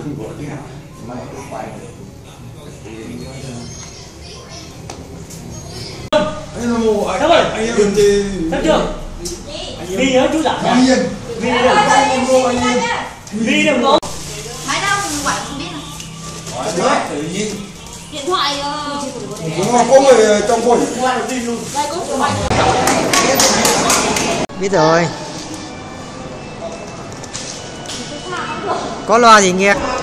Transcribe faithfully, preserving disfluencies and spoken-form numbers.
Thắm ơi, Thắm chưa? Đi nhớ chú dặn nha. Vi đi đừng Vi đừng có. Máy đâu quậy không biết nào. Tự nhiên. Điện thoại Có người trong phone. đây có của mày. Biết rồi. Có loa gì nghe.